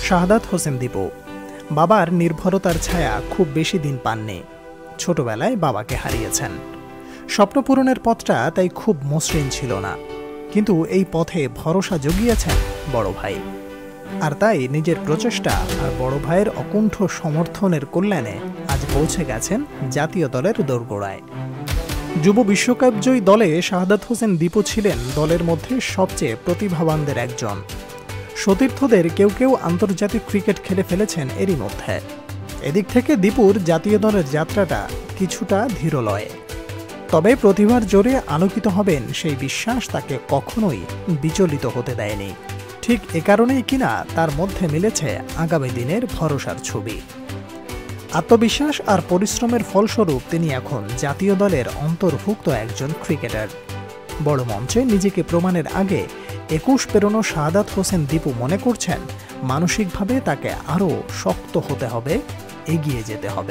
শাহাদাত হোসেন দীপু বাবার নির্ভরতার ছায়া খুব বেশি দিন পাননি। ছোটবেলায় বাবাকে হারিয়েছেন। স্বপ্ন পূরণের পথটা তাই খুব মসৃণ ছিল না, কিন্তু এই পথে ভরসা জুগিয়েছেন বড় ভাই। আর তাই নিজের প্রচেষ্টা আর বড় ভাইয়ের অকুণ্ঠ সমর্থনের কল্যাণে আজ পৌঁছে গেছেন জাতীয় দলের দোরগোড়ায়। যুব বিশ্বকাপজয়ী দলে শাহাদাত হোসেন দীপু ছিলেন দলের মধ্যে সবচেয়ে প্রতিভাবানদের একজন। সতীর্থদের কেউ কেউ আন্তর্জাতিক ক্রিকেট খেলে ফেলেছেন এরই মধ্যে। এদিক থেকে দীপুর জাতীয় দলের যাত্রাটা কিছুটা ধীরলয়ে, তবে প্রতিভার জোরে আলোকিত হবেন সেই বিশ্বাস তাকে কখনোই বিচলিত হতে দেয়নি। ঠিক এ কারণেই কিনা তার মধ্যে মিলেছে আগামী দিনের ভরসার ছবি। আত্মবিশ্বাস আর পরিশ্রমের ফলস্বরূপ তিনি এখন জাতীয় দলের অন্তর্ভুক্ত একজন ক্রিকেটার। বড় মঞ্চে নিজেকে প্রমাণের আগে 21 পেরোনো শাহাদাত হোসেন দীপু মনে করছেন মানসিকভাবে তাকে আরও শক্ত হতে হবে, এগিয়ে যেতে হবে।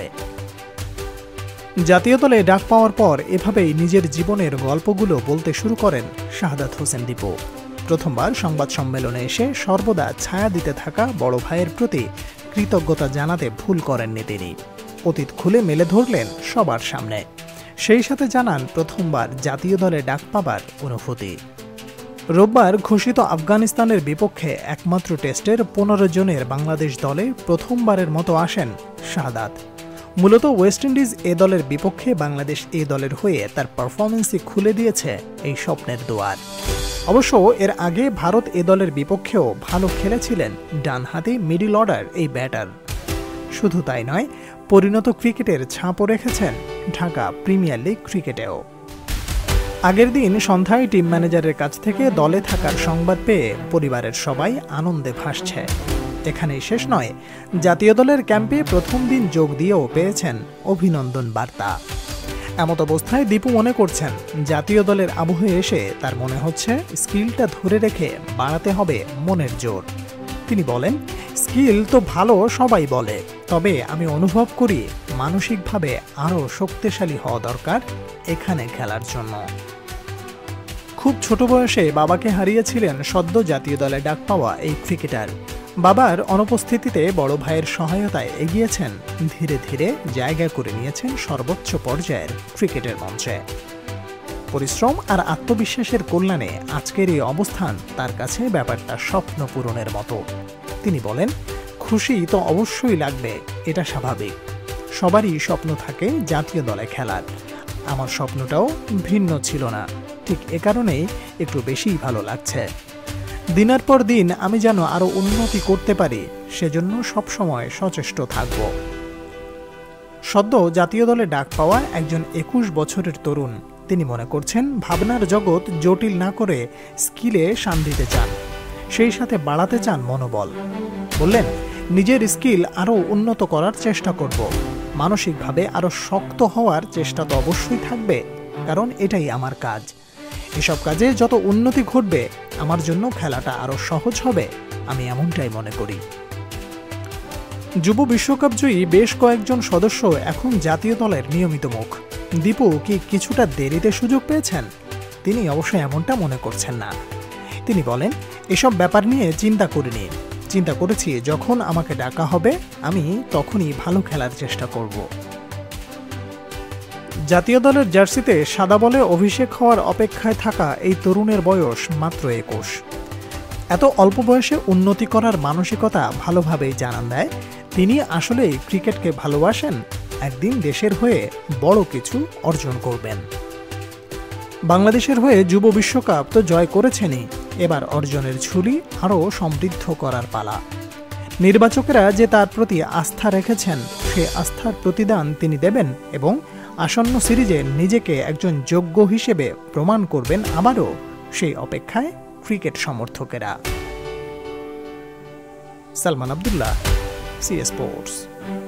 জাতীয় দলে ডাক পাওয়ার পর এভাবেই নিজের জীবনের গল্পগুলো বলতে শুরু করেন শাহাদাত হোসেন দীপু। প্রথমবার সংবাদ সম্মেলনে এসে সর্বদা ছায়া দিতে থাকা বড় ভাইয়ের প্রতি কৃতজ্ঞতা জানাতে ভুল করেননি তিনি। অতীত খুলে মেলে ধরলেন সবার সামনে। সেই সাথে জানান প্রথমবার জাতীয় দলে ডাক পাবার অনুভূতি। রোববার ঘোষিত আফগানিস্তানের বিপক্ষে একমাত্র টেস্টের 15 জনের বাংলাদেশ দলে প্রথমবারের মতো আসেন শাহাদাত। মূলত ওয়েস্ট ইন্ডিজ এ দলের বিপক্ষে বাংলাদেশ এ দলের হয়ে তার পারফরমেন্সই খুলে দিয়েছে এই স্বপ্নের দুয়ার। অবশ্য এর আগে ভারত এ দলের বিপক্ষেও ভালো খেলেছিলেন ডানহাতি মিডল অর্ডার এই ব্যাটার। শুধু তাই নয়, পরিণত ক্রিকেটের ছাপও রেখেছেন ঢাকা প্রিমিয়ার লিগ ক্রিকেটেও। আগের দিন সন্ধ্যায় টিম ম্যানেজারের কাছ থেকে দলে থাকার সংবাদ পেয়ে পরিবারের সবাই আনন্দে ভাসছে। এখানেই শেষ নয়, জাতীয় দলের ক্যাম্পে প্রথম দিন যোগ দিয়েও পেয়েছেন অভিনন্দন বার্তা। এমত অবস্থায় দীপু মনে করছেন জাতীয় দলের আবহে এসে তার মনে হচ্ছে স্কিলটা ধরে রেখে বাড়াতে হবে মনের জোর। তিনি বলেন, স্কিল তো ভালো সবাই বলে, তবে আমি অনুভব করি মানসিকভাবে আরও শক্তিশালী হওয়া দরকার এখানে খেলার জন্য। খুব ছোট বয়সে বাবাকে হারিয়েছিলেন সদ্য জাতীয় দলে ডাক পাওয়া এই ক্রিকেটার। বাবার অনুপস্থিতিতে বড় ভাইয়ের সহায়তায় এগিয়েছেন, ধীরে ধীরে জায়গা করে নিয়েছেন সর্বোচ্চ পর্যায়ের ক্রিকেটের মঞ্চে। পরিশ্রম আর আত্মবিশ্বাসের কল্যাণে আজকের এই অবস্থান তার কাছে ব্যাপারটা স্বপ্ন পূরণের মতো। তিনি বলেন, খুশি তো অবশ্যই লাগবে, এটা স্বাভাবিক। সবারই স্বপ্ন থাকে জাতীয় দলে খেলার। আমার স্বপ্নটাও ভিন্ন ছিল না, ঠিক এ কারণেই একটু বেশিই ভালো লাগছে। দিনের পর দিন আমি যেন আরো উন্নতি করতে পারি, সেজন্য সবসময় সচেষ্ট থাকব। সদ্য জাতীয় দলে ডাক পাওয়া একজন 21 বছরের তরুণ। তিনি মনে করছেন ভাবনার জগৎ জটিল না করে স্কিলে শান দিতে চান, সেই সাথে বাড়াতে চান মনোবল। বললেন, নিজের স্কিল আরও উন্নত করার চেষ্টা করব। মানসিকভাবে আরও শক্ত হওয়ার চেষ্টা তো অবশ্যই থাকবে, কারণ এটাই আমার কাজ। এসব কাজে যত উন্নতি ঘটবে আমার জন্য খেলাটা আরও সহজ হবে, আমি এমনটাই মনে করি। যুব বিশ্বকাপজয়ী বেশ কয়েকজন সদস্য এখন জাতীয় দলের নিয়মিত মুখ। দীপু কি কিছুটা দেরিতে সুযোগ পেয়েছেন? তিনি অবশ্যই এমনটা মনে করছেন না। তিনি বলেন, এসব ব্যাপার নিয়ে চিন্তা করিনি। চিন্তা করেছি যখন আমাকে ডাকা হবে আমি তখনই ভালো খেলার চেষ্টা করব। জাতীয় দলের জার্সিতে সাদা বলে অভিষেক হওয়ার অপেক্ষায় থাকা এই তরুণের বয়স মাত্র 21। এত অল্প বয়সে উন্নতি করার মানসিকতা ভালোভাবেই জানান দেয় তিনি আসলেই ক্রিকেটকে ভালোবাসেন, একদিন দেশের হয়ে বড় কিছু অর্জন করবেন। বাংলাদেশের হয়ে যুব বিশ্বকাপ তো জয় করেছেনই, এবার অর্জনের ঝুলি আরও সমৃদ্ধ করার পালা। নির্বাচকেরা যে তার প্রতি আস্থা রেখেছেন, সে আস্থার প্রতিদান তিনি দেবেন এবং আসন্ন সিরিজে নিজেকে একজন যোগ্য হিসেবে প্রমাণ করবেন আবারও, সেই অপেক্ষায় ক্রিকেট সমর্থকেরা। সালমান আব্দুল্লাহ, 𝒓𝒆-Sports।